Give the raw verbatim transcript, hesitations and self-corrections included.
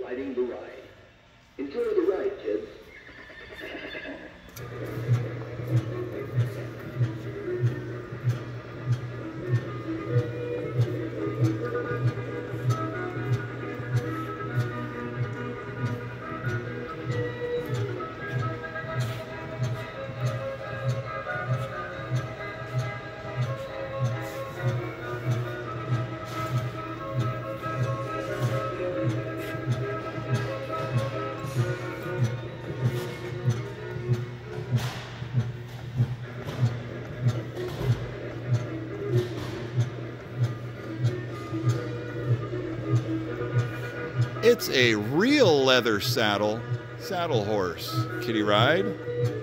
riding the ride. Enjoy the ride, kids. It's a real leather saddle, saddle horse, Kiddie ride.